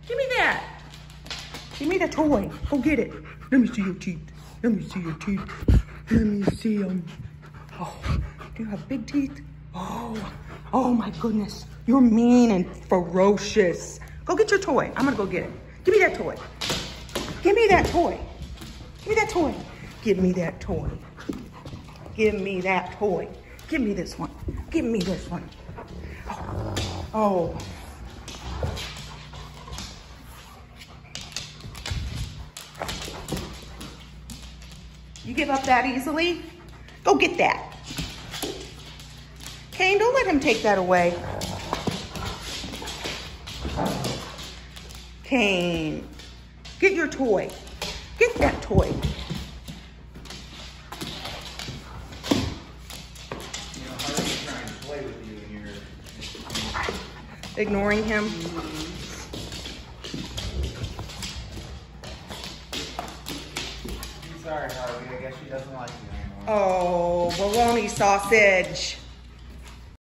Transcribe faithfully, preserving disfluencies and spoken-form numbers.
Give me that. Give me the toy. Go get it. Let me see your teeth. Let me see your teeth. Let me see them. Oh, do you have big teeth? Oh, oh my goodness. You're mean and ferocious. Go get your toy. I'm gonna go get it. Give me that toy. Give me that toy. Give me that toy. Give me that toy. Give me that toy. Give me this one. Give me this one. Oh. Oh. You give up that easily? Go get that. Kane, don't let him take that away. Kane, get your toy. Get that toy. Ignoring him. Sorry, Harvey. I guess she doesn't like you anymore. Oh, bologna sausage.